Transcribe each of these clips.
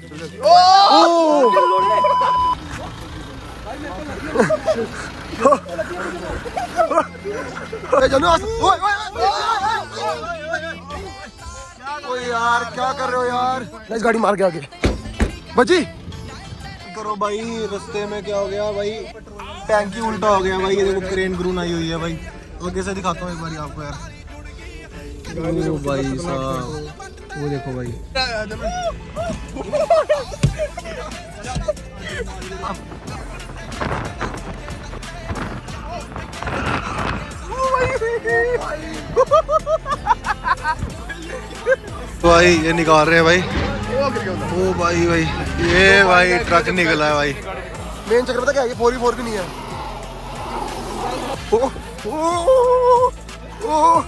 यार क्या कर रहे हो यार? इस गाड़ी मार के आगे बची करो भाई। रास्ते में क्या हो गया भाई? टैंकी उल्टा हो गया भाई। ये देखो क्रेन ग्रून आई हुई है भाई। आगे से दिखाता हूँ एक बार आपको यार। ओ भाई साहब वो देखो भाई। भाई ये निकाल रहे हैं भाई। ओ भाई भाई ये भाई ट्रक निकला है भाई। मेन चक्कर पता क्या है? ये 4x4 भी नहीं है। ओ ओ ओ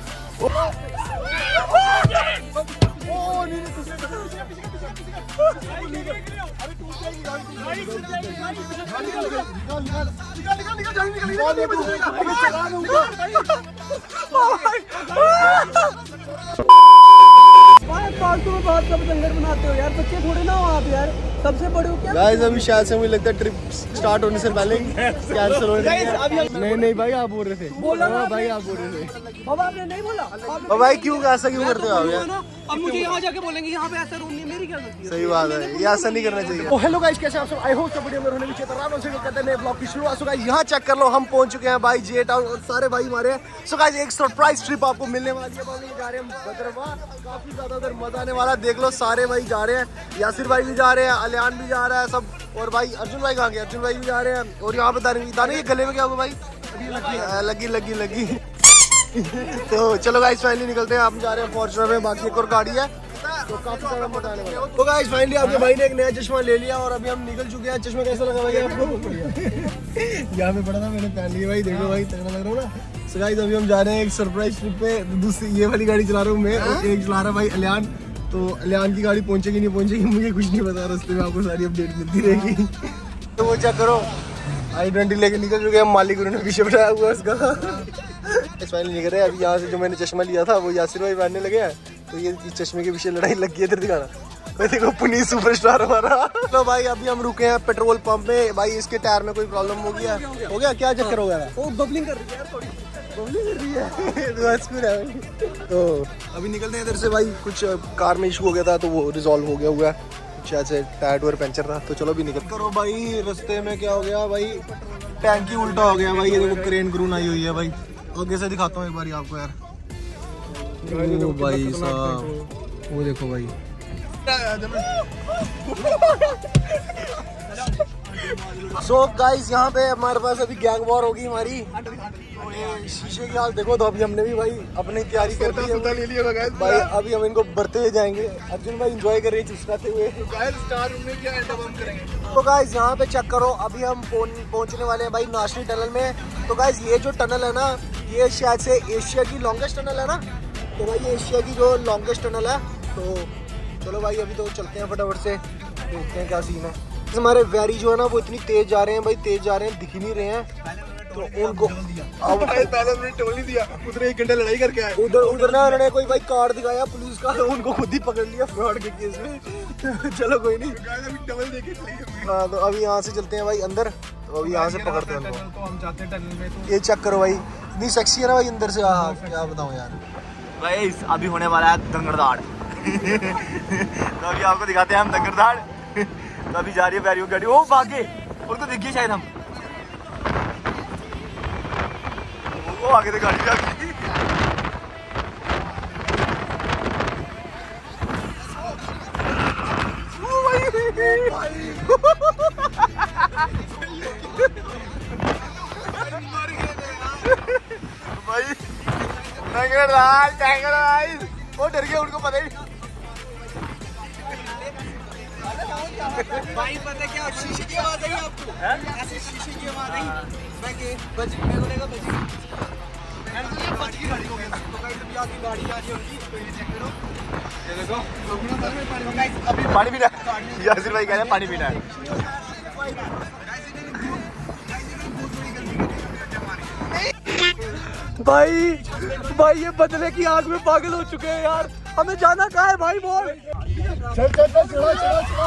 फालतू में बात सब जंगल बनाते हो यार। बच्चे थोड़े ना हो आप यार। सबसे बड़े हो क्या? गाइस अभी शायद से मुझे लगता है ट्रिप स्टार्ट होने से पहले कैंसिल हो रही है। नहीं भाई आप बोल रहे थे। बोला भाई आप बोल रहे थे। अब आपने नहीं बोला। भाई क्यों ऐसा क्यों करते हो आप यार? अब मुझे यहाँ जाके बोलेंगे यहाँ पे ऐसा रूम नहीं। मेरी क्या गलती है? सही बात है, ये ऐसा नहीं करना चाहिए। हेलो गाइस कैसे आप सब? आई होप सब बढ़िया होने की राम से कहते हैं ब्लॉग की शुरुआत। सो गाइस यहाँ चेक कर लो, हम पहुंच चुके हैं भाई जे टाउन और सारे भाई हमारे हैं। सो गाइस एक सरप्राइज ट्रिप आपको मिलने वाली है। हम जा रहे हैं भद्रवाह। काफी ज्यादा उधर मजा आने वाला। देख लो सारे भाई जा रहे हैं। यासिर भाई भी जा रहे हैं, अलियान भी जा रहा है सब। और भाई अर्जुन भाई कहाँ गए? अर्जुन भाई भी जा रहे हैं। और यहाँ पे दाने के गले में क्या हुआ भाई? लगी तो चलो गाइस फाइनली निकलते हैं। आप जा रहे हैं फॉर्च्यूनर में, बाकी एक और गाड़ी है तो काफी ज्यादा मजा आने वाला है। तो गाइस फाइनली आपके भाई ने एक नया चश्मा ले लिया और अभी हम निकल चुके हैं। चश्मा कैसा लगा भाई आपको? यहाँ पे पड़ा था, मैंने पहन लिया भाई। देखो भाई तगड़ा लग रहा है ना। सो गाइस अभी हम जा रहे हैं एक सरप्राइज ट्रिप पे। दूसरी ये वाली गाड़ी चला रहा हूँ मैं और एक चला रहा भाई अलियान। तो अलियान की गाड़ी पहुंचेगी नहीं पहुंचेगी मुझे कुछ नहीं पता। रास्ते में आपको सारी अपडेट मिलती रहेगी। तो वो चेक करो i20 लेके निकल चुके हैं। मालिक उन्होंने पीछे बैठाया हुआ इसका। फाइनली निकल रहे हैं। अभी यहाँ से जो मैंने चश्मा लिया था वो यासिर भाई पहनने लगे हैं। तो ये चश्मे के पीछे लड़ाई लग गई है। इधर दिखाना देखो पुनीत सुपरस्टार हमारा। तो भाई अभी हम रुके हैं पेट्रोल पंप में। भाई इसके टायर में कोई प्रॉब्लम हो गया क्या चक्कर हो गया? वो बबलिंग कर रही है यार, थोड़ी बबलिंग कर रही है। तो अभी निकलते हैं इधर से भाई। कुछ कार में इशू हो गया था तो वो रिजॉल्व हो गया हुआ है। शायद से टायर पंचर था। तो चलो भी निकल करो भाई। रास्ते में क्या हो गया भाई? टैंकी उल्टा हो गया भाई। ये देखो क्रेन ग्रून आई हुई है भाई। आगे से दिखाता हूँ एक बार आपको यार। ओ भाई साहब वो देखो भाई। सो गाइस यहाँ पे हमारे पास अभी गैंग वॉर होगी हमारी। शीशे की हाल देखो। तो अभी हमने भी भाई अपनी तैयारी कर ली है। ले लिया भाई। अभी हम इनको बढ़ते हुए जाएंगे। अर्जुन भाई एंजॉय कर रहे हैं चुस्काते हुए। तो गाइस यहाँ पे चेक करो। अभी हम पहुँचने वाले हैं भाई नाशनी टनल में। तो गाइस ये जो टनल है ना, ये शायद से एशिया की लॉन्गेस्ट टनल है ना। तो भाई ये एशिया की जो लॉन्गेस्ट टनल है। तो चलो भाई अभी तो चलते हैं फटाफट से, देखते हैं क्या सीन है। हमारे वैरी जो है ना वो इतनी तेज जा रहे हैं भाई, तेज जा रहे हैं, दिख ही नहीं रहे हैं। तो उनको पहले उन्होंने टोल नहीं दिया, उधर 1 घंटा लड़ाई करके आए। उधर ना उन्होंने कोई भाई कार्ड दिखाया पुलिस का, उनको खुद ही पकड़ लिया फ्रॉड के केस में। चलो कोई नहीं। हाँ तो अभी यहाँ से चलते हैं भाई अंदर। तो अभी यहाँ से पकड़ते हैं उनको। हम जाते हैं टनल में। ये चेक करो भाई, इतनी सेक्सी है ना भाई अंदर से। हाँ क्या बताऊँ यार भाई। अभी होने वाला है दंगरदाड़। तो अभी आपको दिखाते हैं हम दंगरदाड़। तो अभी जा रही है बैरियो गाड़ी। ओ भागे, और तो देखिए शायद हम वो आगे तो गाड़ी जागी। भाई टैंकर वो डर गया, उनको पता ही नहीं। भाई पता क्या शीशे की आवाज आई आपको? ऐसे शीशे की आवाज आई। मैं के बच मेरे को लगा बच की गाड़ी हो गया। तो गाइस अभी आगे गाड़ी आ रही होगी, तो ये चेक करो। ये देखो गाइस अभी पानी पीना है। यासिर भाई कह रहे हैं पानी पीना है। भाई भाई ये बदले की आग में पागल हो चुके हैं यार। हमें जाना कहाँ है भाई बोल। चल चल चल चला चला चला।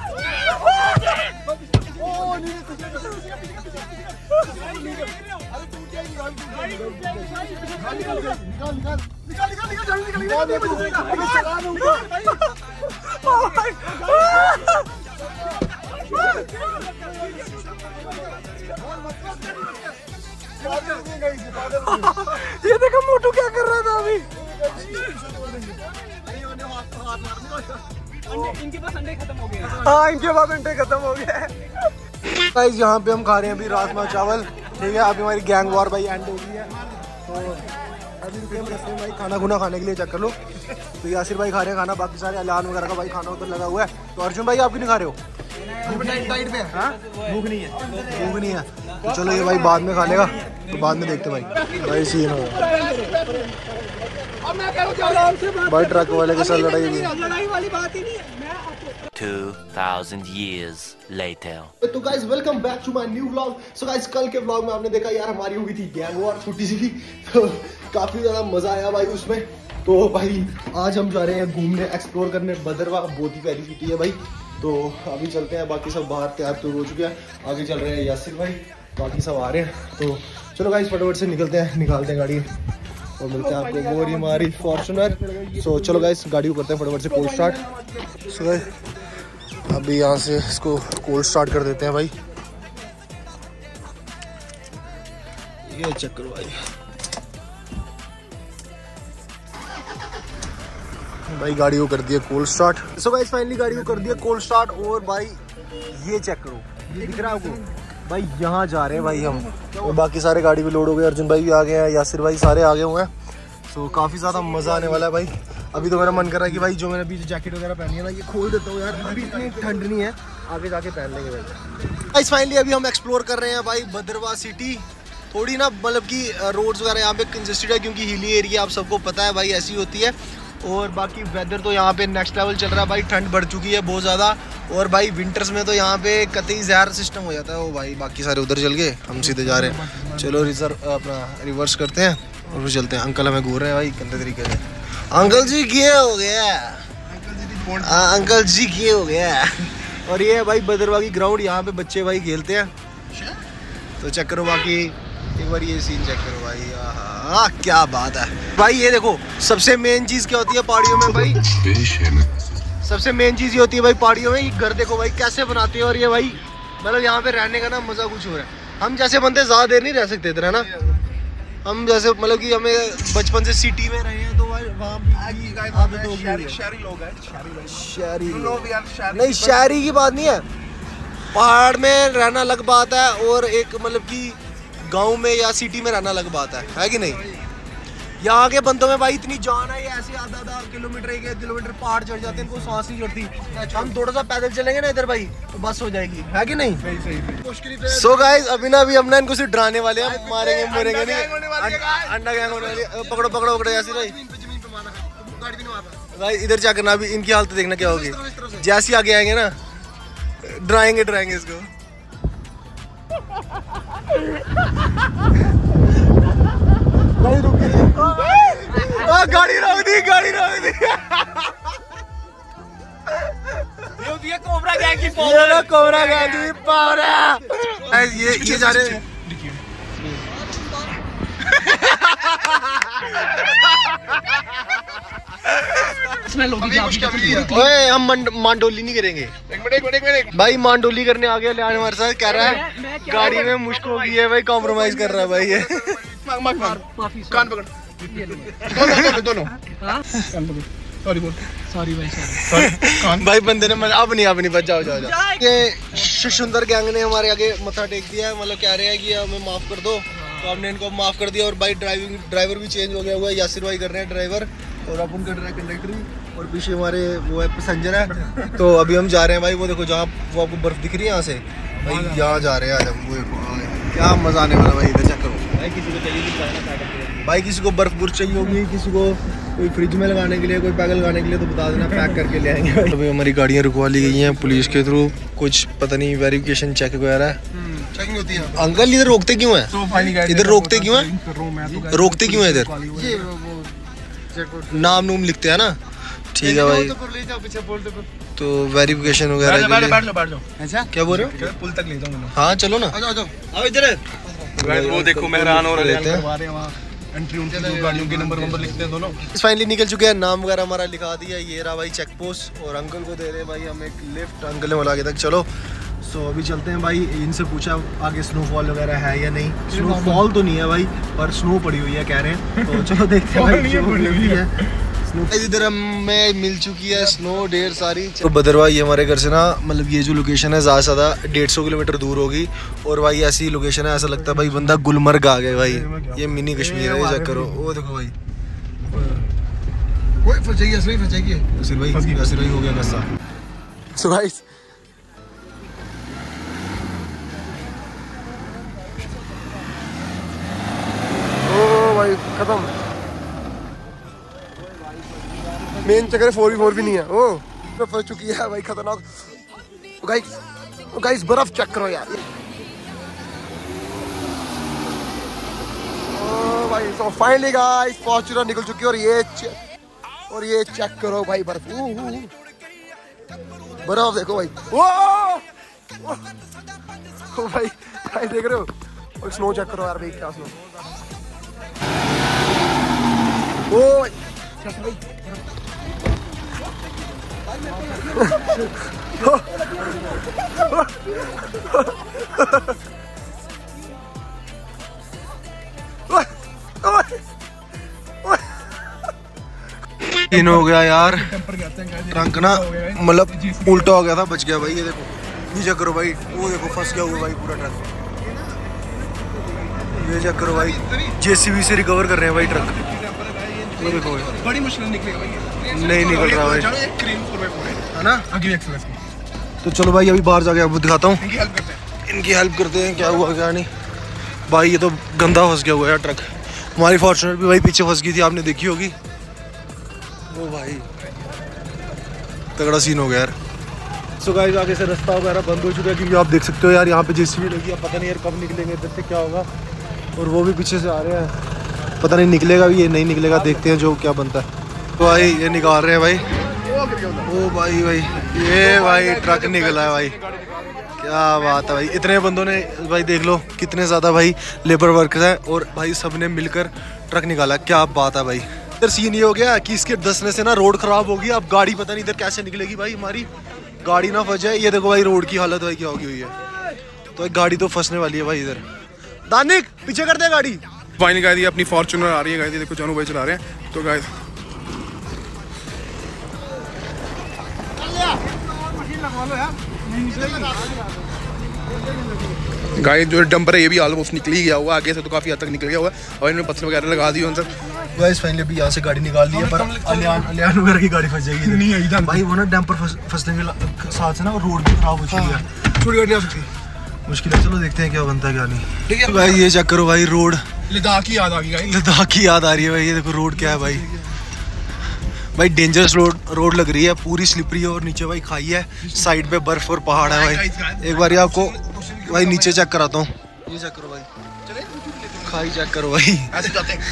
ये देखो मोटू क्या कर रहा था अभी। इनके पास अंडे खत्म हो गए। हाँ इनके पास अंडे खत्म हो गए। गाइस यहाँ पे हम खा रहे हैं अभी राजमा चावल, ठीक है। अभी हमारी गैंग वॉर भाई एंड हो गई है, तो अभी रुके हम रस्ते में भाई खाना खुना खाने के लिए। चेक कर लो, तो यासिर भाई खा रहे हैं खाना, बाकी सारे अलान वगैरह का भाई खाना उधर लगा हुआ है। तो अर्जुन भाई आप क्यों नहीं खा रहे हो? डाइट पे हाँ भूख नहीं है, भूख नहीं है। तो चलो ये भाई बाद में खा लेगा, तो बाद में देखते भाई। भाई सीन होगा भाई, ट्रक वाले के साथ लड़ाई हुई। लड़ाई वाली बात ही नहीं है। 2000 years later. तो guys welcome back to my new vlog. So guys कल के व्लॉग में आपने देखा यार हमारी हो गई थी गैंग वॉर छोटी सी, तो काफी ज्यादा मजा आया भाई उसमें। तो भाई आज हम जा रहे हैं घूमने, एक्सप्लोर करने भद्रवाह। बहुत ही प्यारी सिटी है भाई, तो अभी चलते हैं। बाकी सब बाहर तैयार तो हो चुके हैं, आगे चल रहे हैं यासिर भाई, बाकी सब आ रहे हैं। तो चलो गाइस फटाफट से निकलते हैं, निकालते हैं गाड़ी और मिलते हैं आपको। वो रही हमारी फॉर्च्यूनर। सो चलो गाइस गाड़ी को करते हैं फटाफट से कोल्ड स्टार्ट। सो गाइस अभी यहाँ से इसको कोल्ड स्टार्ट कर देते हैं भाई। ये चेक करो भाई, भाई गाड़ी को कर दिया cold start. So guys finally गाड़ी को कर दिया कोल्ड स्टार्ट। और भाई ये चेक करो, ये दिख रहा है आपको भाई, यहाँ जा रहे हैं भाई हम। और बाकी सारे गाड़ी भी लोड हो गए, अर्जुन भाई भी आ गए हैं, यासिर भाई सारे आगे हुए हैं। सो काफ़ी ज़्यादा मज़ा आने वाला है भाई। अभी तो मेरा मन कर रहा है कि भाई जो मैंने अभी जैकेट वगैरह पहनी है ना, ये खोल देता हूँ यार, अभी इतनी ठंड नहीं है, आगे जाके पहन लेंगे भाई। गाइस फाइनली अभी हम एक्सप्लोर कर रहे हैं भाई भद्रवाह सिटी। थोड़ी ना मतलब कि रोड्स वगैरह यहाँ पे कंजेस्टेड है, क्योंकि हिली एरिया आप सबको पता है भाई ऐसी होती है। और बाकी वेदर तो यहाँ पे नेक्स्ट लेवल चल रहा है भाई, ठंड बढ़ चुकी है बहुत ज़्यादा। और भाई विंटर्स में तो यहाँ पे कतई ज़हर सिस्टम हो जाता है। वो भाई बाकी सारे उधर चल गए, हम सीधे जा रहे हैं। चलो अपना रिवर्स करते हैं और फिर चलते हैं। अंकल हमें घूर रहे हैं भाई गंदे तरीके से। अंकल जी किए हो गया, अंकल जी किए हो गया। और ये है भाई भद्रवाह की ग्राउंड, यहाँ पे बच्चे भाई खेलते हैं। तो चेक करो, बाकी एक बार ये सीन चेक करो भाई, हाँ क्या बात है भाई। ये देखो सबसे मेन चीज़ क्या होती है पहाड़ियों में भाई, सबसे मेन चीज़ ये होती है भाई पहाड़ियों में, ये घर देखो भाई कैसे बनाते हैं। और ये भाई मतलब यहाँ पे रहने का ना मज़ा कुछ हो रहा है। हम जैसे बंदे ज़्यादा देर नहीं रह सकते इधर, है ना। हम जैसे मतलब कि हमें बचपन से सिटी में रहे हैं, तो वहाँ नहीं, शहरी की बात नहीं है, पहाड़ में रहना अलग बात है, और एक मतलब कि गांव में या सिटी में रहना अलग बात है कि नहीं। यहाँ के बंदों में भाई इतनी जान है, ये ऐसे आधा किलोमीटर 1 किलोमीटर पहाड़ चढ़ जाते हैं, इनको सांस नहीं चढ़ती। हम थोड़ा सा पैदल चलेंगे ना इधर भाई, तो बस हो जाएगी, है कि नहीं। सो गाइस अभी ना हम ना इनको सिर्फ डराने वाले हैं, मारेंगे मोरेंगे नहीं, अंडा गैंग होने वाली है। पकड़ो पकड़ो पकड़ो यासिर भाई, भाई इधर जा करना, अभी इनकी हालत देखना क्या होगी। जैसे आगे आएंगे ना डराएंगे इसको। गाड़ी रोक दी, गाड़ी रोक दी। ये कोबरा गैंग की पावर, कोबरा गैंग की पावर है। ये जा रहे हैं। ओए हम मांडोली नहीं करेंगे। एक मिनट भाई, मांडोली करने आ गया लियान हमारे साथ, कह रहा है गाड़ी में मुश्किल हो गई है भाई, कॉम्प्रोमाइज कर रहा है भाई ये। कान पकड़ दोनों सॉरी भाई बंदे ने अब नहीं बच जाओ। ये सुंदर गैंग ने हमारे आगे मत्था टेक दिया है, मतलब कह रहे हैं कि हमें माफ कर दो, तो हमने इनको माफ कर दिया। और भाई ड्राइवर भी चेंज हो गया हुआ है, यासिर भाई कर रहे हैं ड्राइवर, और अपन कर रहे हैं कंडक्टर, और पीछे हमारे वो है पैसेंजर है। तो अभी हम जा रहे हैं भाई, वो देखो जहाँ वो आपको बर्फ दिख रही है यहाँ से भाई, यहाँ जा रहे हैं आज हम। वो क्या मजा आने वाला भाई, इधर चेक करो भाई। किसी को चाहिए भाई, किसी को बर्फ बुर्फ चाहिए होगी, किसी को कोई फ्रिज में लगाने के लिए, कोई पैक लगाने के लिए, तो बता देना, पैक करके ले आएंगे। अभी हमारी गाड़ियाँ रुकवा ली गई हैं पुलिस के थ्रू, कुछ पता नहीं वेरिफिकेशन चेक वगैरह चेकिंग होती है। अंकल इधर रोकते क्यों है, इधर रोकते क्यों है, रोकते क्यों है इधर? नाम नूम लिखते हैं ना, ठीक है भाई, तो वेरिफिकेशन वगैरह बैठ जाओ। अच्छा क्या बोल रहे हो? पुल तक ले जाऊंगा। हाँ चलो ना, अब इधर वो देखो मेहरान और लेते हैं। एंट्री उनकी गाड़ियों के नंबर लिखते हैं दोनों। फाइनली निकल चुके हैं, नाम वगैरह हमारा लिखा दिया, ये रहा भाई चेक पोस्ट, और अंकल को दे रहे हैं भाई हम एक लिफ्ट, अंकल ने बोला आगे तक चलो। सो अभी चलते हैं भाई, इनसे पूछा आगे स्नोफॉल वगैरह है या नहीं। स्नोफॉल तो नहीं है भाई, पर स्नो पड़ी हुई है कह रहे हैं, तो चलो देखते हैं भाई जो भी है। इधर हमें मिल चुकी है स्नो ढेर सारी। तो बदरवा ये हमारे घर से ना, मतलब ये जो लोकेशन है ज़्यादा से ज़्यादा 150 किलोमीटर दूर होगी, और भाई ऐसी लोकेशन है ऐसा लगता है भाई बंदा गुलमर्ग आ गया भाई। ये मिनी कश्मीर है, ये चेक करो, वो देखो भाई फंसेगी असली फंसेगी यासिर भाई, यासिर भाई हो गया गस्सा। सो गाइस ओ भाई खत्म, मेन चक्कर 4v4 भी नहीं है। ओ फंस चुकी है भाई, खतरनाक। गाइस बर्फ चेक करो यार। ओ भाई तो फाइनली गाइस फॉर्च्यूनर निकल चुकी है, और ये चेक करो भाई बर्फ, बर्फ देखो भाई। ओ भाई भाई देख रहे हो, और स्नो चेक करो यार भाई, क्या स्नो। ओ भाई इन हो गया यार, ट्रंक ना मतलब उल्टा हो गया था, बच गया भाई। ये देखो नीचे करो भाई, वो देखो फंस गया हुआ भाई पूरा ट्रक। ये चेक करो भाई, जेसीबी से रिकवर कर रहे हैं भाई ट्रक। वो देखो भाई बड़ी मुश्किल निकलेगा भाई, नहीं निकल रहा भाई, है ना। तो चलो भाई अभी बाहर जाके आपको दिखाता हूँ, इनकी हेल्प करते हैं क्या हुआ क्या नहीं। भाई ये तो गंदा फंस गया हुआ है ट्रक। हमारी फॉर्च्यूनर भी भाई पीछे फंस गई थी, आपने देखी होगी। ओ भाई तगड़ा सीन हो गया यार। सो गाइस आगे से रास्ता वगैरह बंद हो चुका है, क्योंकि आप देख सकते हो यार यहाँ पे जेसीबी लगी है, पता नहीं यार कब निकलेंगे इधर से, क्या होगा। और वो भी पीछे से आ रहे हैं, पता नहीं निकलेगा भी ये नहीं निकलेगा, देखते हैं जो क्या बनता है। तो भाई ये निकाल रहे हैं भाई, ओ भाई ये भाई ट्रक निकला है भाई, क्या बात है भाई। इतने बंदों ने भाई देख लो कितने ज़्यादा भाई लेबर वर्कर्स हैं, और भाई सब ने मिलकर ट्रक निकाला, क्या बात है भाई। इधर सीन ये हो गया कि इसके धंसने से ना रोड खराब होगी, अब गाड़ी पता नहीं इधर कैसे निकलेगी भाई, हमारी गाड़ी ना फंस जाए। ये देखो भाई रोड की हालत भाई क्या होगी हुई है, तो एक गाड़ी तो फंसने वाली है भाई इधर। दानिक पीछे कर दे गाड़ी। फाइनली गाड़ी अपनी फॉर्च्यूनर आ रही है, गाड़ी देखो जानू भाई चला रहे हैं। तो गाइस गाइस जो डंपर है ये भी ऑलमोस्ट निकल ही गया हुआ, आगे से तो काफी हद तक निकल गया हुआ, और इन्होंने पत्थर वगैरह लगा दिए उन सब। गाइस फाइनली अभी यहाँ से गाड़ी निकाल ली है, पर अलियान वगैरह की गाड़ी फंस जाएगी नहीं है भाई। वो ना डंपर फंसने के साथ से ना रोड भी खराब हो चुकी है, छोटी गाड़ी आ सकती मुश्किल है। चलो देखते हैं क्या बनता है क्या नहीं। ठीक है भाई ये चेक करो भाई, रोड लद्दाख की याद आ गई, लद्दाख की याद आ रही है भाई। ये देखो रोड क्या है भाई, भाई डेंजरस रोड लग रही है, पूरी स्लिपरी है, और नीचे भाई खाई है, साइड पे बर्फ और पहाड़ है भाई। एक बार आपको भाई नीचे चेक कराता हूँ, ये चेक करो भाई, खाई चेक करो भाई। ऐसे जाते हैं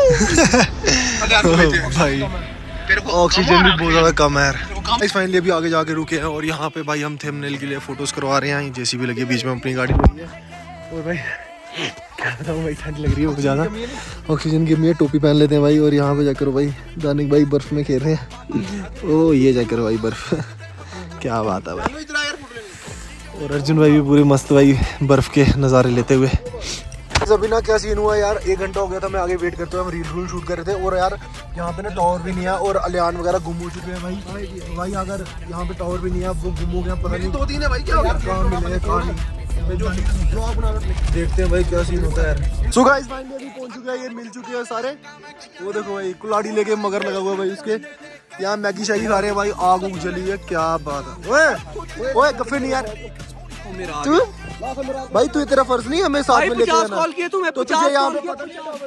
भाई ऑक्सीजन भी बहुत ज़्यादा कम है यार। फाइनली अभी आगे जाके रुके हैं, और यहाँ पे भाई हम थंबनेल के लिए फोटोज करवा रहे हैं। जेसीबी लगी है बीच में, अपनी गाड़ी लगी है, और भाई क्या बताऊँ भाई ठंड लग रही है बहुत ज़्यादा, ऑक्सीजन की है। टोपी पहन लेते हैं भाई, और यहाँ पे चेक करो भाई दानिक भाई बर्फ़ में खेल रहे हैं। ओ ये चेक करो भाई बर्फ़ क्या बात है भाई। और अर्जुन भाई भी पूरे मस्त भाई बर्फ़ के नज़ारे लेते हुए। अभी ना क्या सीन हुआ यार, 1 घंटा हो गया था मैं आगे वेट करते हुए, हम रील शूट कर रहे थे, और यार यहाँ पे ना टावर भी नहीं है, और अलियान वगैरह गुम हो चुके हैं भाई। भाई अगर यहाँ पे टावर भी नहीं है, वो गुम हो गया, पता नहीं 2-3 है भाई, क्या कहाँ मिले कहाँ नहीं, देखते हैं भाई क्या सीन होता है यार। सो गाइस फाइनली अभी पहुंच चुके हैं, ये मिल चुके हैं सारे। वो देखो भाई कुल्हाड़ी लेके मगर लगा हुआ भाई उसके, यहाँ मैगी शैगी खा रहे हैं भाई, आग उग जली है, क्या बात है। ओए गफ्फे नहीं यार तू भाई, तू तेरा फर्ज नहीं हमें साथ में लेके जाना। कॉल किए तुम्हें, तो तुझे यहाँ पे पता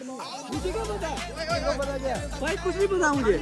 भाई कुछ नहीं पता मुझे।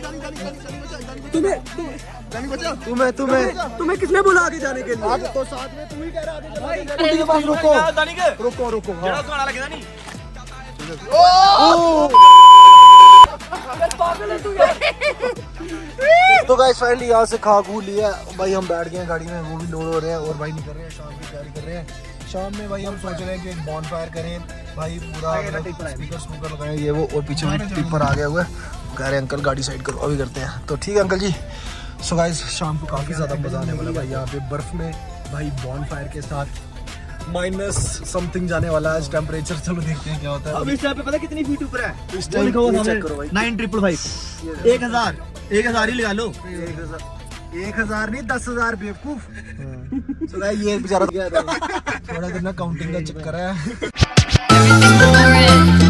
तुम्हें किसने बोला आगे जाने के लिए? तो साथ में तू ही कह रहा है के पास रुको रुको रुको। तो गाइस फाइनली यहाँ से खा खू लिया भाई, हम बैठ गए हैं गाड़ी में, वो भी लोड हो रहे हैं और भाई निकल रहे हैं, शाम की तैयारी कर रहे हैं। शाम में भाई हम सोच रहे हैं कि एक बॉन फायर करें भाई, पूरा स्पीकर लगाए ये वो, और पीछे भी टिपर आ गया हुआ है। कह रहे अंकल गाड़ी साइड करो, अभी करते हैं। तो ठीक है अंकल जी। सो गाइस शाम को काफ़ी ज़्यादा मज़ा आने वाला है भाई, यहाँ पे बर्फ़ में भाई बॉन फायर के साथ माइनस समथिंग जाने वाला है आज टेम्परेचर। चलो देखते हैं क्या होता है। अब इस टाइम पे पता कितनी फीट ऊपर है? इस टाइम चेक करो भाई, 9555 1000 ही लगा लो। 1000 नहीं 10,000 बेवकूफ। तो भाई ये बेचारा थोड़ा ना काउंटिंग का चक्कर है।